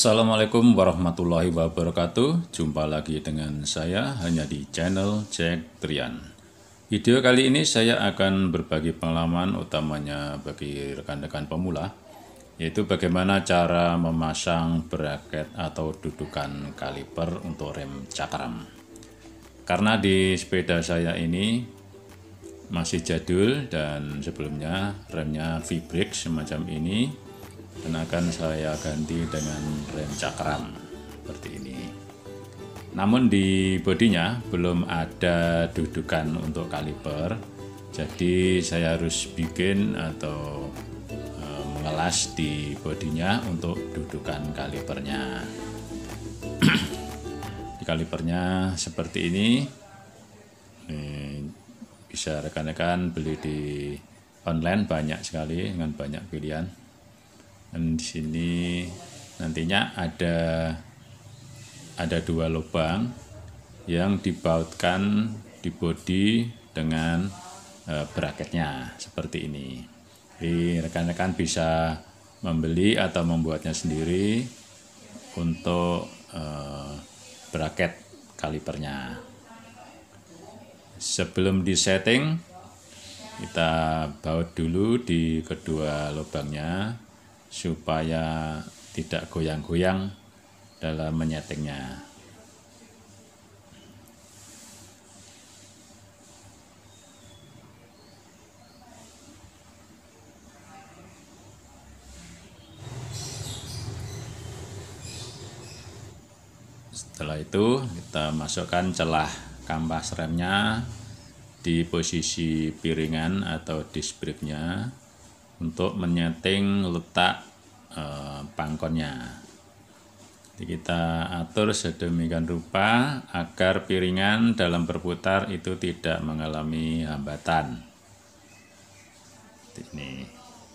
Assalamualaikum warahmatullahi wabarakatuh. Jumpa lagi dengan saya hanya di channel Jack Trian. Video kali ini saya akan berbagi pengalaman utamanya bagi rekan-rekan pemula, yaitu bagaimana cara memasang braket atau dudukan kaliper untuk rem cakram. Karena di sepeda saya ini masih jadul dan sebelumnya remnya V-brake semacam ini, dan akan saya ganti dengan rem cakram seperti ini. Namun di bodinya belum ada dudukan untuk kaliper, jadi saya harus bikin atau mengelas di bodinya untuk dudukan kalipernya. Di kalipernya seperti ini, bisa rekan-rekan beli di online, banyak sekali dengan banyak pilihan. Dan di sini nantinya ada dua lubang yang dibautkan di bodi dengan braketnya seperti ini. Jadi rekan-rekan bisa membeli atau membuatnya sendiri untuk braket kalipernya. Sebelum disetting, kita baut dulu di kedua lubangnya supaya tidak goyang-goyang dalam menyetingnya. Setelah itu kita masukkan celah kampas remnya di posisi piringan atau disc brake-nya untuk menyeting letak pangkonnya. Jadi kita atur sedemikian rupa agar piringan dalam berputar itu tidak mengalami hambatan. Ini.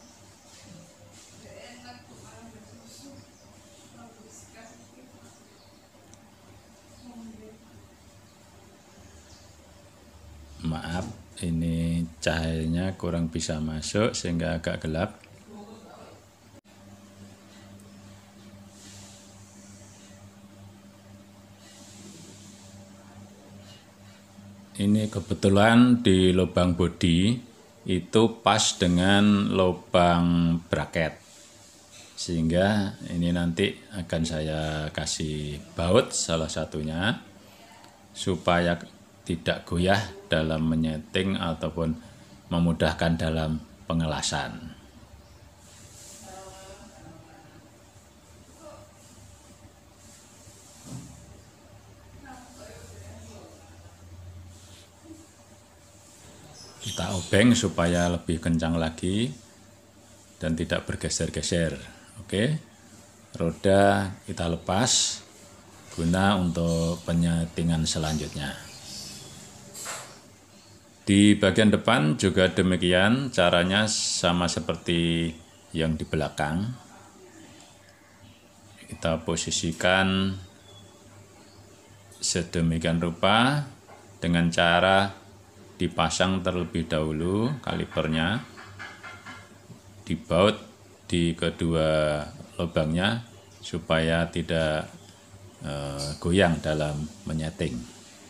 Maaf, ini cahayanya kurang bisa masuk sehingga agak gelap. Ini kebetulan di lubang bodi itu pas dengan lubang braket, sehingga ini nanti akan saya kasih baut salah satunya supaya tidak goyah dalam menyeting ataupun memudahkan dalam pengelasan. Kita obeng supaya lebih kencang lagi dan tidak bergeser-geser. Oke, roda kita lepas guna untuk penyetingan selanjutnya. Di bagian depan juga demikian, caranya sama seperti yang di belakang. Kita posisikan sedemikian rupa dengan cara dipasang terlebih dahulu kalipernya, dibaut di kedua lubangnya supaya tidak goyang dalam menyeting.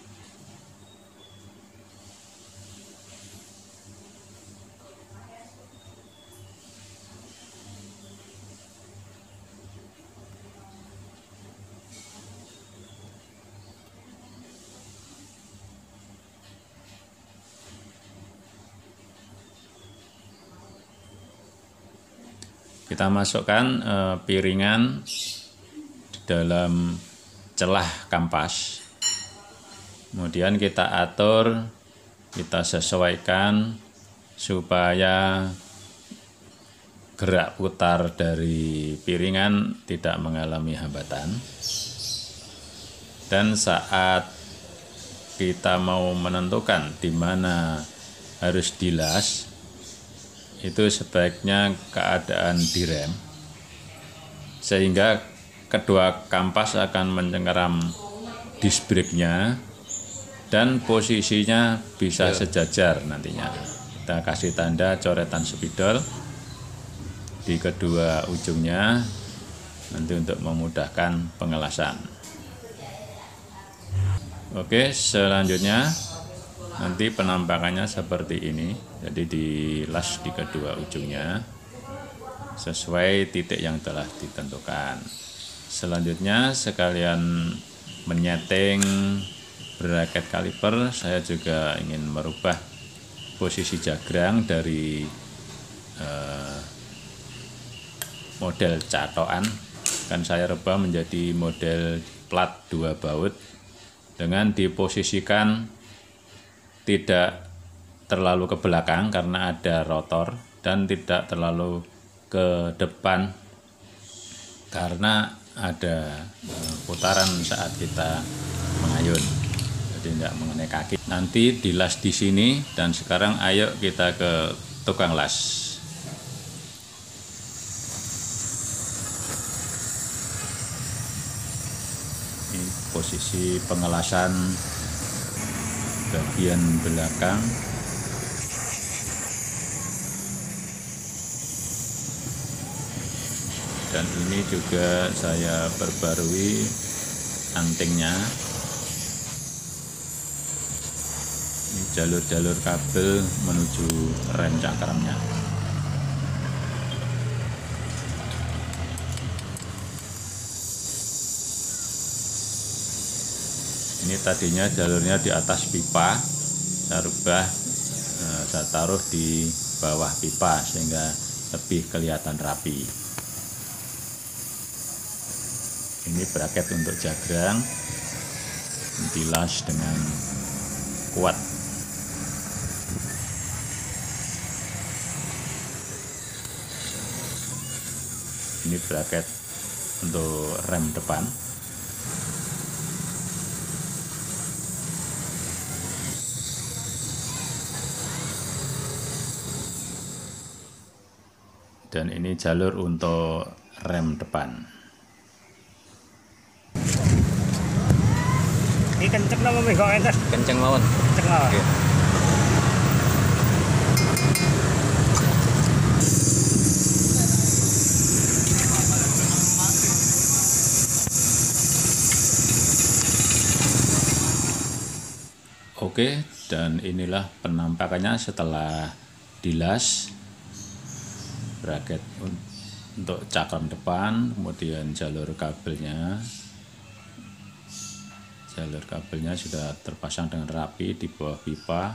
Kita masukkan piringan di dalam celah kampas, kemudian kita atur, kita sesuaikan supaya gerak putar dari piringan tidak mengalami hambatan. Dan saat kita mau menentukan di mana harus dilas, itu sebaiknya keadaan direm, sehingga kedua kampas akan mencengkeram disc brake-nya dan posisinya bisa sejajar nantinya. Kita kasih tanda coretan spidol di kedua ujungnya nanti untuk memudahkan pengelasan. Oke, selanjutnya nanti penampakannya seperti ini. Jadi dilas di kedua ujungnya sesuai titik yang telah ditentukan. Selanjutnya sekalian menyeting bracket kaliper, saya juga ingin merubah posisi jagrang dari model catokan. Kan saya rubah menjadi model plat 2 baut dengan diposisikan tidak terlalu ke belakang karena ada rotor, dan tidak terlalu ke depan karena ada putaran saat kita mengayun, jadi tidak mengenai kaki. Nanti dilas di sini, dan sekarang ayo kita ke tukang las. Ini posisi pengelasan bagian belakang. Dan ini juga saya perbarui antingnya. Ini jalur-jalur kabel menuju rem cakramnya. Ini tadinya jalurnya di atas pipa, saya rubah, saya taruh di bawah pipa sehingga lebih kelihatan rapi. Ini bracket untuk jagrang, dilas dengan kuat. Ini bracket untuk rem depan. Dan ini jalur untuk rem depan. Ini kenceng nama megong entes. Kenceng mawon. Kenceng lah. Oke, dan inilah penampakannya setelah dilas. Bracket untuk cakram depan, kemudian jalur kabelnya. Jalur kabelnya sudah terpasang dengan rapi di bawah pipa.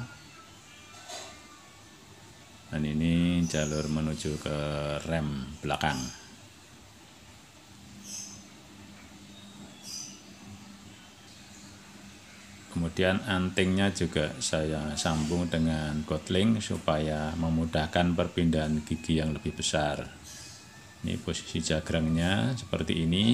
Dan ini jalur menuju ke rem belakang. Kemudian antingnya juga saya sambung dengan gotling supaya memudahkan perpindahan gigi yang lebih besar. Ini posisi jagrangnya seperti ini.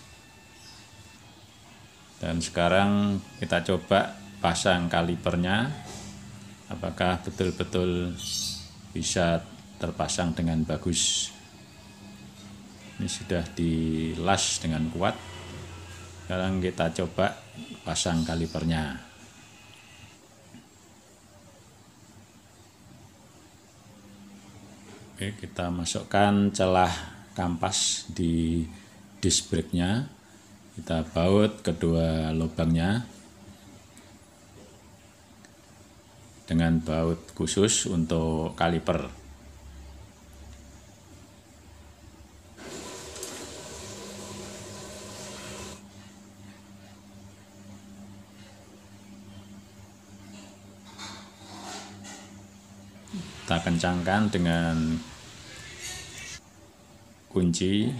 Dan sekarang kita coba pasang kalipernya, apakah betul-betul bisa terpasang dengan bagus. Ini sudah dilas dengan kuat. Sekarang kita coba pasang kalipernya. Oke, kita masukkan celah kampas di disc brake-nya. Kita baut kedua lubangnya dengan baut khusus untuk kaliper. Kita kencangkan dengan kunci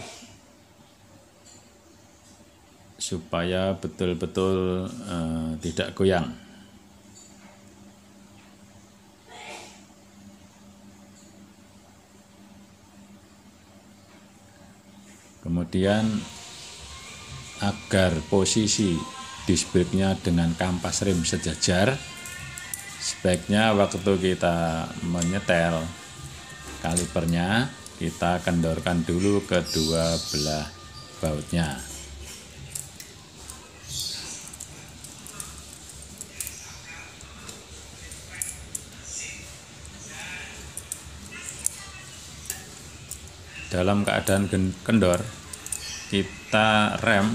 supaya betul-betul tidak goyang. Kemudian agar posisi disc brake-nya dengan kampas rem sejajar, sebaiknya waktu kita menyetel kalipernya, kita kendorkan dulu kedua belah bautnya. Dalam keadaan kendor, kita rem.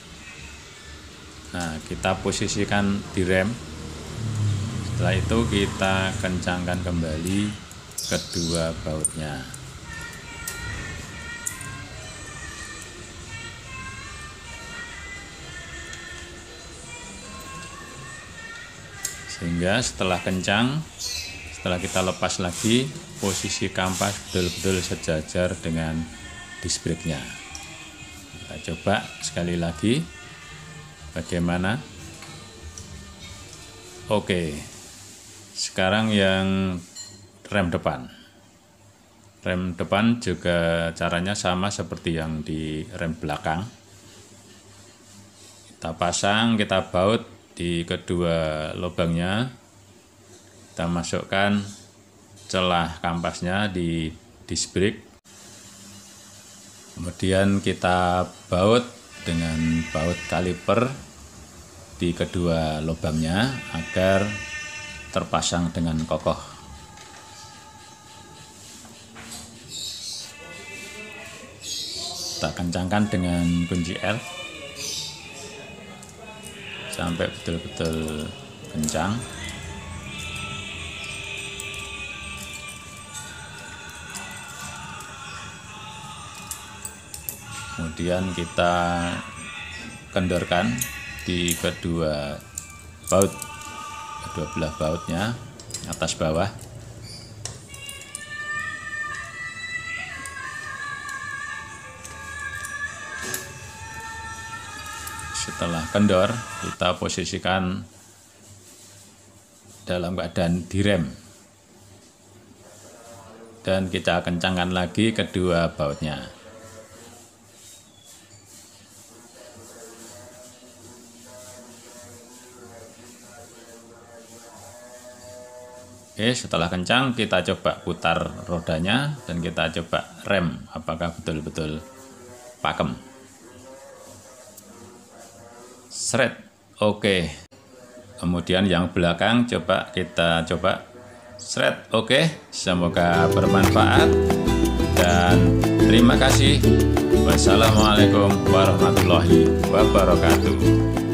Nah, kita posisikan di rem. Setelah itu kita kencangkan kembali kedua bautnya. Sehingga setelah kencang, setelah kita lepas lagi, posisi kampas betul-betul sejajar dengan disc brake-nya. Kita coba sekali lagi bagaimana. Oke, sekarang yang rem depan. Rem depan juga caranya sama seperti yang di rem belakang. Kita pasang, kita baut di kedua lubangnya, kita masukkan celah kampasnya di disc brake, kemudian kita baut dengan baut kaliper di kedua lubangnya agar terpasang dengan kokoh. Kita kencangkan dengan kunci L sampai betul-betul kencang. Kemudian kita kendorkan di kedua baut, kedua belah bautnya, atas bawah. Setelah kendor, kita posisikan dalam keadaan direm dan kita kencangkan lagi kedua bautnya. Oke, setelah kencang kita coba putar rodanya dan kita coba rem apakah betul-betul pakem. Seret, oke. Kemudian yang belakang kita coba seret, oke. Semoga bermanfaat dan terima kasih. Wassalamualaikum warahmatullahi wabarakatuh.